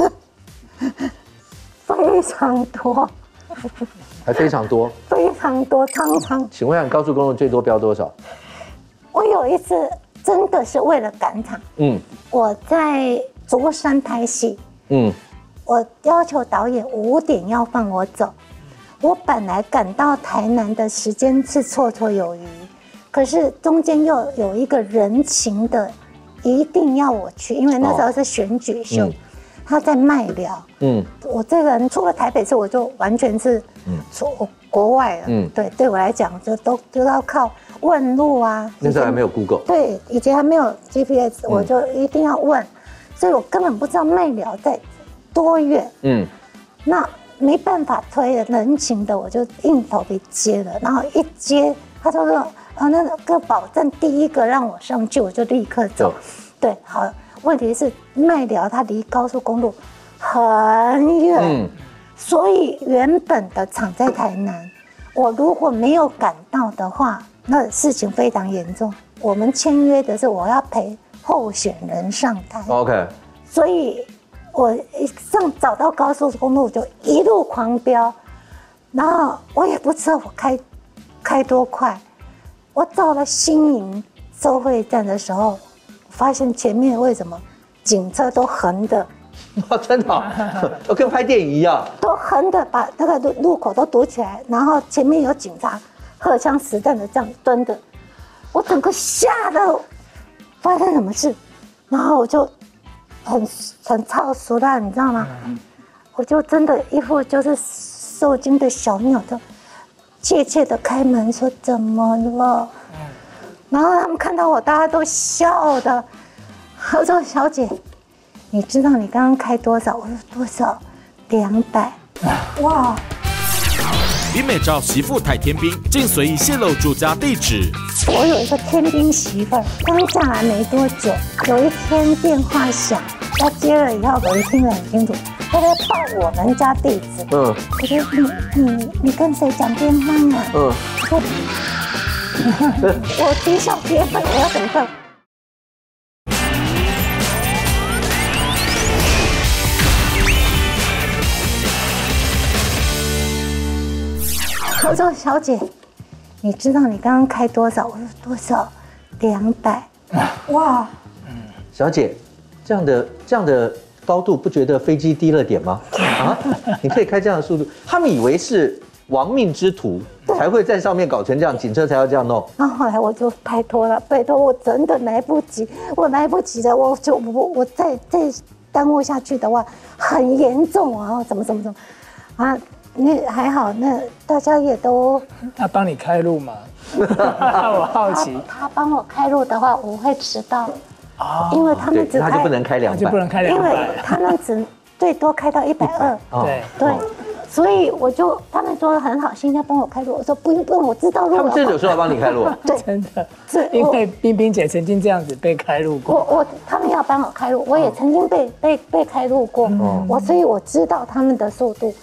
Speaker 3: 非常多，
Speaker 1: 还非常多，
Speaker 3: 非常多，常常。
Speaker 1: 请问一下，高速公路最多标多少？
Speaker 3: 我有一次真的是为了赶场，嗯，我在竹山拍戏，嗯。我要求导演五点要放我走，我本来赶到台南的时间是绰绰有余，可是中间又有一个人情的，一定要我去，因为那时候是选举秀，哦嗯、他在麦寮，嗯，我这个人出了台北市，我就完全是出国外了，嗯，对，对我来讲就都都要靠问路啊，
Speaker 1: 那时候还没有 Google，
Speaker 3: 对，以前还没有 G P S，、嗯、我就一定要问，所以我根本不知道麦寮在多远？嗯，那没办法推了，人情的我就硬头皮接了，然后一接，他就说啊，那个保证第一个让我上去，我就立刻走。对，好，问题是麦寮它离高速公路很远，嗯、所以原本的场在台南，我如果没有赶到的话，那事情非常严重。我们签约的是我要陪候选人上台
Speaker 1: ，OK，
Speaker 3: 所以。我一上找到高速公路就一路狂飙，然后我也不知道我开开多快。我到了新营收费站的时候，发现前面为什么警车都横的？
Speaker 1: 哇，真的、哦，都跟拍电影一样，
Speaker 3: 都横的把那个路路口都堵起来，然后前面有警察荷枪实弹的这样蹲的，我整个吓得发生什么事，然后我就。很很超熟的，你知道吗？嗯、我就真的一副就是受惊的小鸟，就怯怯的开门说怎么了？嗯、然后他们看到我，大家都笑的。我说小姐，你知道你刚刚开多少？我说多少？两百。哇！
Speaker 4: 林美照媳妇太天兵，竟随意泄露住家地址。
Speaker 3: 我有一个天兵媳妇儿，刚嫁来没多久，有一天电话响，她接了以后，我就听得很清楚，她在报我们家地址。嗯，我说你你你跟谁讲电话呀？嗯，我我啼笑皆非，我要怎么办？我说小姐，你知道你刚刚开多少？我说多少？两百。哇，
Speaker 1: 小姐，这样的这样的高度，不觉得飞机低了点吗？啊，你可以开这样的速度。他们以为是亡命之徒才会在上面搞成这样，警车才要这样弄。
Speaker 3: 然后后来我就拜托了，拜托，我真的来不及，我来不及的，我就我我再再耽误下去的话，很严重啊，怎么怎么怎么啊？那还好，那大家也都
Speaker 5: 他帮你开路嘛？我好奇，
Speaker 3: 他帮我开路的话，我会迟到。哦，因为他们只
Speaker 1: 开，他就不能开两百，
Speaker 5: 就不能开两百，
Speaker 3: 因为他们只最多开到一百二。
Speaker 5: 对
Speaker 3: 对，所以我就他们说很好心要帮我开路，我说不用不用，我知道路了。
Speaker 1: 他们真的有说要帮你开路？
Speaker 3: 对，
Speaker 5: 真的，是因为冰冰姐曾经这样子被开路过。
Speaker 3: 我我他们要帮我开路，我也曾经被被被开路过，我所以我知道他们的速度。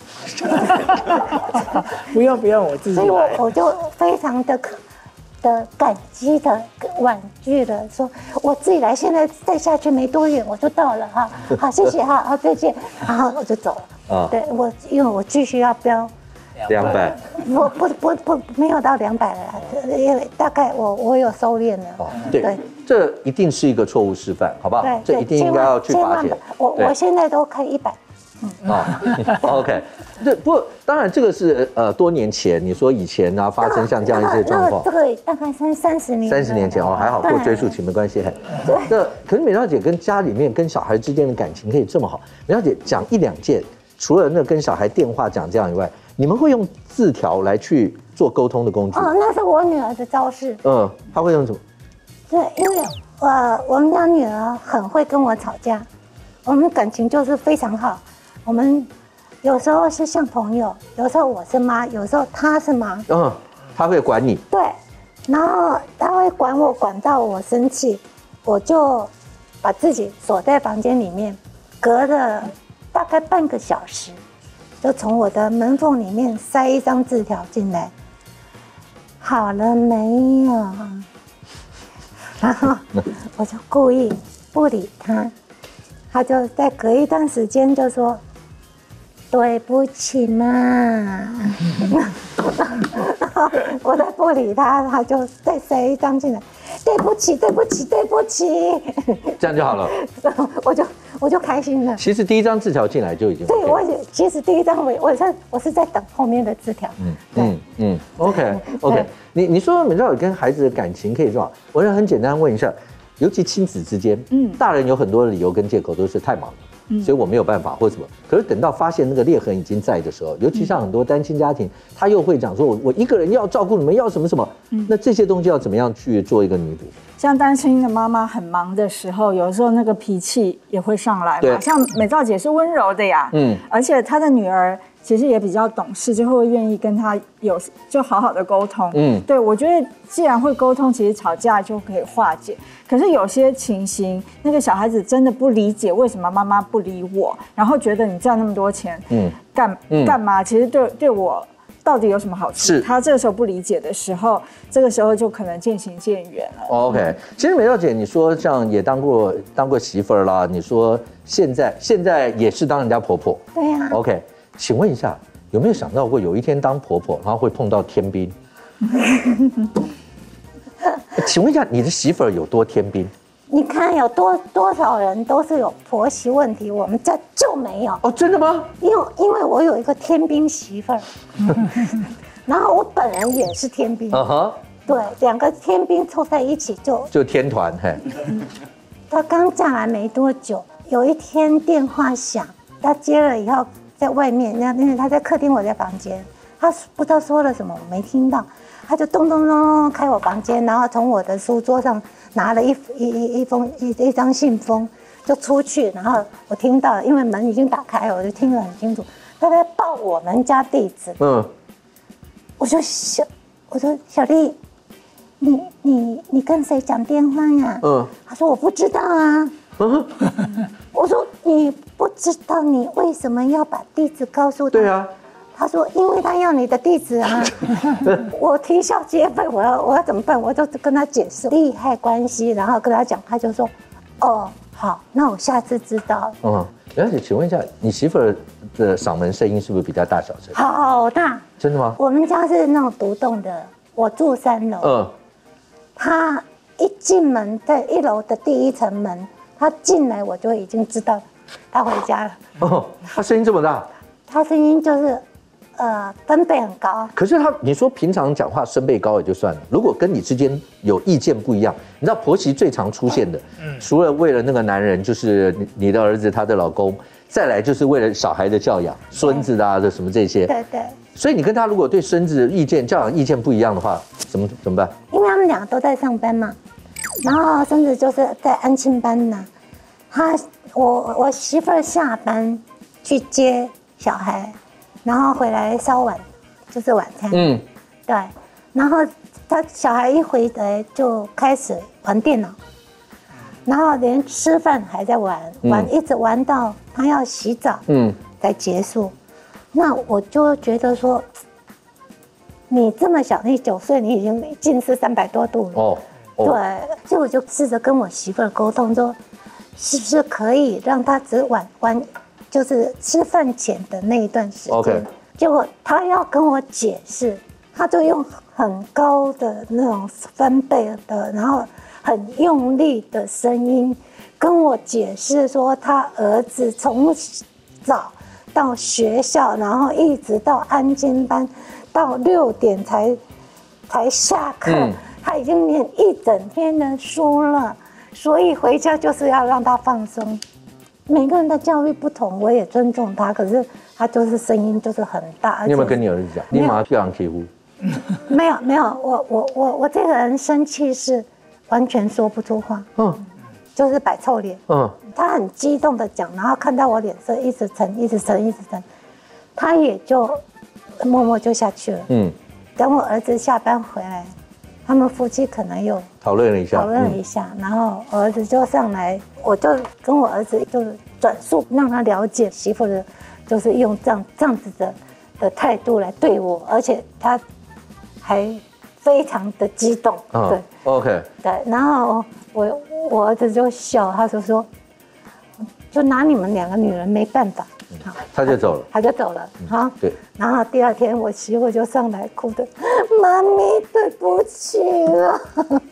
Speaker 5: 不用不用，我自己来。
Speaker 3: 所以我我就非常的的感激的婉拒了，说我自己来，现在再下去没多远我就到了哈，好谢谢哈，好再见，然后我就走了。啊，对我因为我继续要标
Speaker 1: 两百，
Speaker 3: 我不不不没有到两百了，因为大概我我有收敛了。哦，
Speaker 1: 对对，这一定是一个错误示范，好不好？
Speaker 3: 对，
Speaker 1: 这一定应该要去罚钱。
Speaker 3: 我我现在都开一百。
Speaker 1: 啊，OK， 对，不过当然这个是呃多年前，你说以前啊发生像这样一些状况，
Speaker 3: 这个大概三三十年，
Speaker 1: 三十年前哦，还好过追溯期没关系。那可是美娇姐跟家里面跟小孩之间的感情可以这么好，美娇姐讲一两件，除了那跟小孩电话讲这样以外，你们会用字条来去做沟通的工具？
Speaker 3: 哦，那是我女儿的招式。
Speaker 1: 嗯，她会用什么？
Speaker 3: 对，因为呃我们家女儿很会跟我吵架，我们感情就是非常好，我们。有时候是像朋友，有时候我是妈，有时候她是妈。
Speaker 1: 嗯，她会管你。
Speaker 3: 对，然后她会管我，管到我生气，我就把自己锁在房间里面，隔了大概半个小时，就从我的门缝里面塞一张字条进来。好了没有？然后我就故意不理她，她就再隔一段时间就说。对不起嘛，我再不理他，他就再塞一张进来。对不起，对不起，对不起，
Speaker 1: 这样就好了。
Speaker 3: 我就我就开心了。
Speaker 1: 其实第一张字条进来就已经 OK。
Speaker 3: 对，我其实第一张我我是我是在等后面的字条。嗯嗯
Speaker 1: 嗯 ，OK OK。你你说美娇跟孩子的感情可以这样，我想很简单问一下，尤其亲子之间，嗯，大人有很多的理由跟借口都是太忙了。所以我没有办法或什么，可是等到发现那个裂痕已经在的时候，尤其像很多单亲家庭，他又会讲说我我一个人要照顾你们，要什么什么，那这些东西要怎么样去做一个弥补？
Speaker 2: 像单亲的妈妈很忙的时候，有时候那个脾气也会上来嘛。像美娇姐是温柔的呀，嗯，而且她的女儿其实也比较懂事，就会愿意跟她有就好好的沟通。嗯，对，我觉得既然会沟通，其实吵架就可以化解。可是有些情形，那个小孩子真的不理解为什么妈妈不理我，然后觉得你赚那么多钱，嗯，干干嘛？其实对对我。到底有什么好处？是他这个时候不理解的时候，这个时候就可能渐行渐远了。
Speaker 1: OK， 其实美娇姐，你说像也当过当过媳妇儿啦，你说现在现在也是当人家婆婆，
Speaker 3: 对呀、啊。
Speaker 1: OK， 请问一下，有没有想到过有一天当婆婆，然后会碰到天兵？请问一下，你的媳妇儿有多天兵？
Speaker 3: 你看有多多少人都是有婆媳问题，我们家就没有。
Speaker 1: 哦，真的吗？
Speaker 3: 因为因为我有一个天兵媳妇儿，然后我本人也是天兵。嗯哼。对，两个天兵凑在一起就
Speaker 1: 就天团嘿。
Speaker 3: 她刚嫁来没多久，有一天电话响，她接了以后，在外面，那因为她在客厅，我在房间，她不知道说了什么，我没听到，她就咚咚咚咚开我房间，然后从我的书桌上。拿了一一一一封一一张信封就出去，然后我听到，因为门已经打开了，我就听得很清楚，他在报我们家地址。嗯，我说小，我说小丽，你你你跟谁讲电话呀？嗯，他说我不知道啊。嗯，我说你不知道，你为什么要把地址告诉他？
Speaker 1: 对啊。
Speaker 3: 他说：“因为他要你的地址啊，我啼笑皆非，我要我要怎么办？我就跟他解释利害关系，然后跟他讲，他就说：哦，好，那我下次知道了。嗯，
Speaker 1: 而且请问一下，你媳妇儿的嗓门声音是不是比较大小声？
Speaker 3: 好大，
Speaker 1: 真的吗？
Speaker 3: 我们家是那种独栋的，我住三楼。嗯，他一进门，在一楼的第一层门，他进来我就已经知道他回家了。
Speaker 1: 哦，他声音这么大？
Speaker 3: 他声音就是。”呃，分贝很高。
Speaker 1: 可是他，你说平常讲话声贝高也就算了，如果跟你之间有意见不一样，你知道婆媳最常出现的，嗯，除了为了那个男人，就是你的儿子，他的老公，再来就是为了小孩的教养，孙子啊的什么这些。
Speaker 3: 对对。
Speaker 1: 所以你跟他如果对孙子意见、教养意见不一样的话，怎么怎么办？
Speaker 3: 因为他们俩都在上班嘛，然后孙子就是在安亲班呢，他我我媳妇儿下班去接小孩。然后回来烧晚，就是晚餐。嗯，对。然后他小孩一回来就开始玩电脑，然后连吃饭还在玩，玩、嗯、一直玩到他要洗澡，嗯，才结束。那我就觉得说，你这么小，你九岁，你已经近视三百多度了。哦。哦对，所以我就试着跟我媳妇儿沟通说，是不是可以让他只玩玩。就是吃饭前的那一段时间， okay. 结果他要跟我解释，他就用很高的那种分贝的，然后很用力的声音跟我解释说，他儿子从早到学校，然后一直到安监班，到六点才才下课。嗯、他已经念一整天的书了，所以回家就是要让他放松。每个人的教育不同，我也尊重他，可是他就是声音就是很大。
Speaker 1: 你有没有跟你儿子讲？你马上就让欺负？
Speaker 3: 没有没有，我我我我这个人生气是完全说不出话，嗯，就是摆臭脸，嗯，他很激动的讲，然后看到我脸色一直沉，一直沉，一直沉，他也就默默就下去了，嗯，等我儿子下班回来，他们夫妻可能又
Speaker 1: 讨论了一下，
Speaker 3: 讨论了一下，然后我儿子就上来，我就跟我儿子就是转述，让他了解媳妇的，就是用这样这样子的的态度来对我，而且他。还非常的激动，嗯、对
Speaker 1: ，OK，
Speaker 3: 对，然后我我儿子就笑，他就说，就拿你们两个女人没办法，
Speaker 1: 好，他就走了，
Speaker 3: 他就走了，好、嗯，
Speaker 1: 对，
Speaker 3: 然后第二天我媳妇就上来哭的，妈咪对不起了，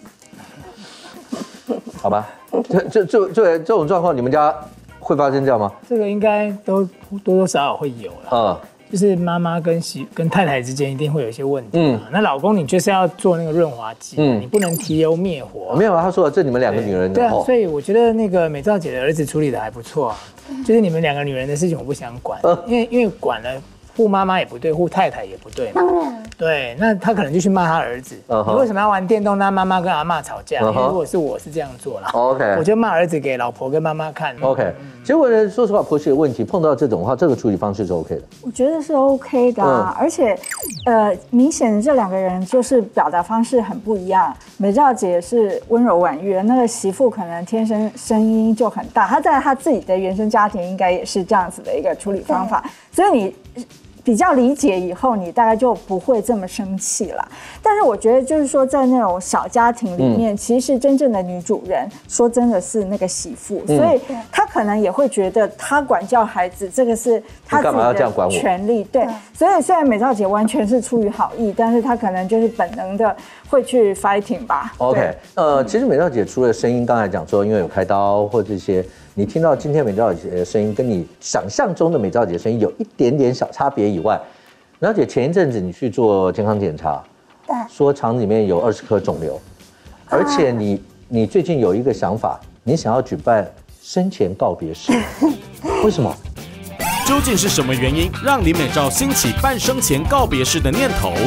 Speaker 1: 好吧，这这这这这种状况，你们家会发生这样吗？
Speaker 5: 这个应该都多多少少会有了，嗯。就是妈妈跟媳跟太太之间一定会有一些问题，嗯，那老公你就是要做那个润滑剂，嗯，你不能提油灭火。
Speaker 1: 没有啊，他说这你们两个女人的，
Speaker 5: 对啊，所以我觉得那个美照姐的儿子处理的还不错啊，就是你们两个女人的事情我不想管，因为因为管了护妈妈也不对，护太太也不对，当然，对，那他可能就去骂他儿子，你为什么要玩电动？那妈妈跟阿嬷吵架，因为如果是我是这样做了 ，OK， 我就骂儿子给老婆跟妈妈看
Speaker 1: ，OK。结果呢，说实话，婆媳的问题碰到这种的话，这个处理方式是 OK 的。
Speaker 2: 我觉得是 OK 的、啊嗯，而且，呃，明显的这两个人就是表达方式很不一样。美照姐是温柔婉约，那个媳妇可能天生声音就很大，她在她自己的原生家庭应该也是这样子的一个处理方法，所以你。比较理解以后，你大概就不会这么生气了。但是我觉得，就是说，在那种小家庭里面，嗯、其实真正的女主人，说真的是那个媳妇，嗯、所以她可能也会觉得，她管教孩子这个是她自己的权利。对，所以虽然美照姐完全是出于好意，但是她可能就是本能的会去 fighting 吧。
Speaker 1: OK， 呃，其实美照姐除了声音，刚才讲说，因为有开刀或这些。你听到今天美照姐的声音，跟你想象中的美照姐的声音有一点点小差别以外，美照姐前一阵子你去做健康检查，对，说肠里面有二十颗肿瘤，而且你你最近有一个想法，你想要举办生前告别式，为什么？
Speaker 4: 究竟是什么原因让林美照兴起办生前告别式的念头？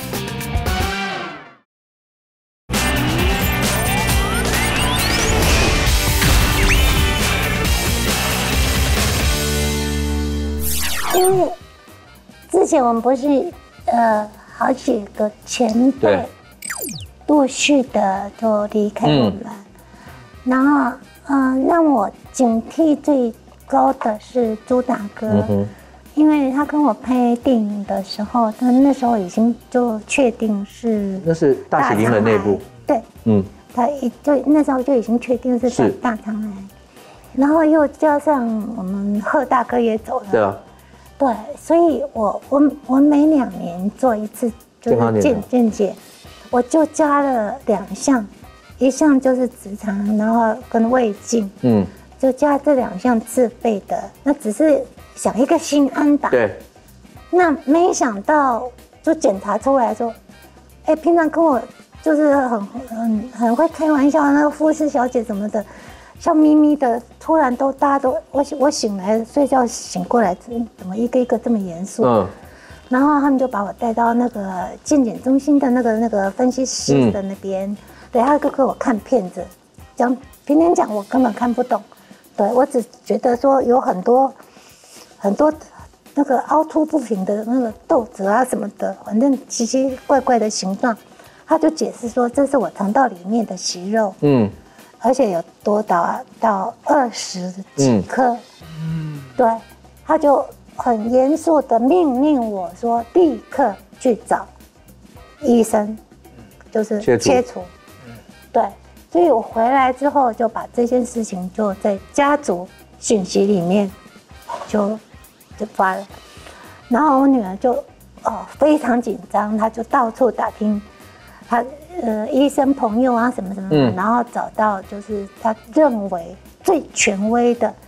Speaker 3: 因为之前我们不是呃好几个前辈陆续的就离开我们，嗯、然后嗯、呃、让我警惕最高的是朱大哥，嗯、因为他跟我拍电影的时候，他那时候已经就确定是
Speaker 1: 那是大喜临门那部，
Speaker 3: 对，嗯，他一就那时候就已经确定是大肠癌，然后又加上我们贺大哥也走了，对啊。对，所以我我我每两年做一次就是健健检，我就加了两项，一项就是直肠，然后跟胃镜，嗯，就加这两项自费的，那只是想一个心安吧。对。那没想到就检查出来说，哎，平常跟我就是很很很会开玩笑的那个护士小姐什么的。笑眯眯的，突然都大家都我我醒来睡觉醒过来，怎么一个一个这么严肃？嗯，然后他们就把我带到那个健检中心的那个那个分析室的那边，嗯、对，他就给我看片子，讲平天讲我根本看不懂，对我只觉得说有很多很多那个凹凸不平的那个豆子啊什么的，反正奇奇怪怪的形状，他就解释说这是我肠道里面的息肉，嗯。而且有多到到二十几颗，嗯，对，他就很严肃的命令我说立刻去找医生，就是切除，嗯，对，所以我回来之后就把这件事情就在家族讯息里面就就发了，然后我女儿就哦非常紧张，她就到处打听，她。呃，医生朋友啊，什么什么，嗯、然后找到就是他认为最权威的，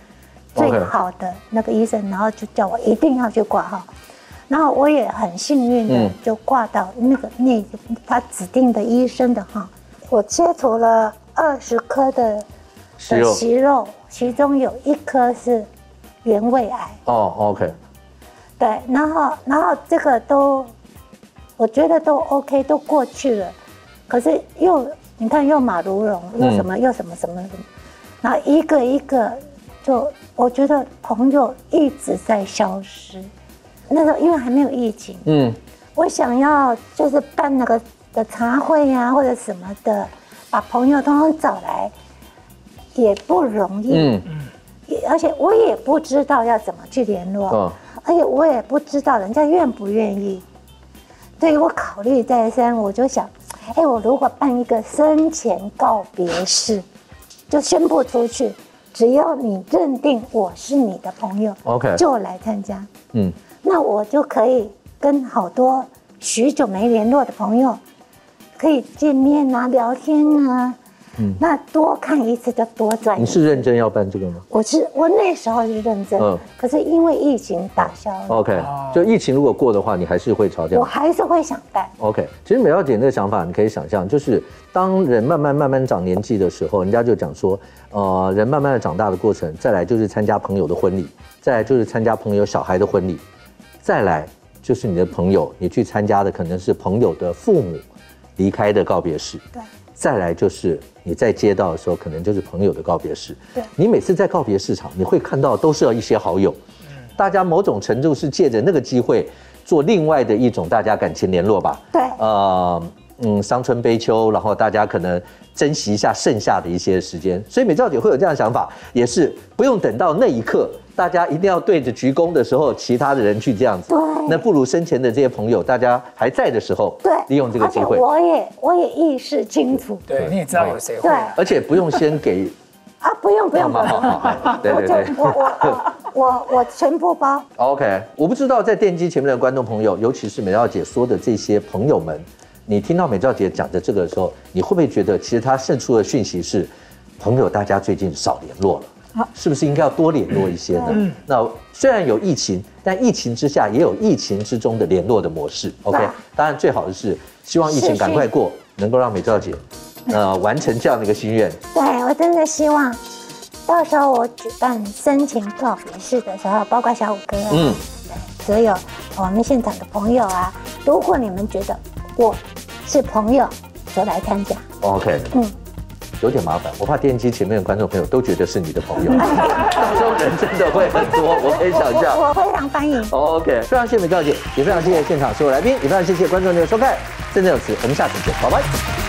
Speaker 3: 最好的那个医生，然后就叫我一定要去挂号。然后我也很幸运的就挂到那个那他指定的医生的号。我切除了二十颗的的息肉，其中有一颗是原位癌。
Speaker 1: 哦 ，OK。
Speaker 3: 对，然后然后这个都，我觉得都 OK， 都过去了。可是又你看又马如龙，又什么、嗯、又什么什么什么，然后一个一个就，我觉得朋友一直在消失。那时候因为还没有疫情，嗯，我想要就是办那个的茶会啊或者什么的，把朋友通通找来，也不容易，嗯嗯，而且我也不知道要怎么去联络，哦，而且我也不知道人家愿不愿意。对于我考虑再三，我就想，哎，我如果办一个生前告别式，就宣布出去，只要你认定我是你的朋友 ，OK， 就来参加，嗯。那我就可以跟好多许久没联络的朋友，可以见面啊、聊天啊。嗯，那多看一次就多赚。
Speaker 1: 你是认真要办这个吗？
Speaker 3: 我是，我那时候是认真，嗯，可是因为疫情打消了。
Speaker 1: OK， 就疫情如果过的话，你还是会朝这样。
Speaker 3: 我还是会想办。
Speaker 1: OK， 其实美娇姐那个想法，你可以想象，就是当人慢慢慢慢长年纪的时候，人家就讲说，呃，人慢慢的长大的过程，再来就是参加朋友的婚礼，再来就是参加朋友小孩的婚礼。再来就是你的朋友，你去参加的可能是朋友的父母离开的告别式。
Speaker 3: 对。
Speaker 1: 再来就是你在街道的时候，可能就是朋友的告别式。
Speaker 3: 对。
Speaker 1: 你每次在告别式场，你会看到都是要一些好友，大家某种程度是借着那个机会做另外的一种大家感情联络吧。
Speaker 3: 对。
Speaker 1: 呃，嗯，伤春悲秋，然后大家可能珍惜一下剩下的一些时间。所以美娇姐会有这样的想法，也是不用等到那一刻。大家一定要对着鞠躬的时候，其他的人去这样子。
Speaker 3: 对，
Speaker 1: 那不如生前的这些朋友，大家还在的时候，
Speaker 3: 对，
Speaker 1: 利用这个机会。
Speaker 3: 而且我也我也意识清楚。
Speaker 5: 对，你也知道有谁会。
Speaker 3: 对，
Speaker 1: 而且不用先给。
Speaker 3: 啊，不用不用不用。
Speaker 1: 对对对。
Speaker 3: 我我我我全部包。
Speaker 1: OK， 我不知道在电机前面的观众朋友，尤其是美娇姐说的这些朋友们，你听到美娇姐讲的这个的时候，你会不会觉得其实她渗出的讯息是，朋友大家最近少联络了？是不是应该要多联络一些呢？嗯，那虽然有疫情，但疫情之下也有疫情之中的联络的模式。OK， 当然最好的是希望疫情赶快过，能够让美娇姐，呃，完成这样的一个心愿。
Speaker 3: 对，我真的希望，到时候我举办生前告别式的时候，包括小五哥啊，嗯，所有我们现场的朋友啊，如果你们觉得我是朋友，就来参加。
Speaker 1: OK， 嗯。有点麻烦，我怕电机前面的观众朋友都觉得是你的朋友，到时候人真的会很多，我可以想象。
Speaker 3: 我非常欢迎。
Speaker 1: OK， 非常谢谢美娇姐，也非常谢谢现场所有来宾，也非常谢谢观众的收看。真正有词，我们下次见，拜拜。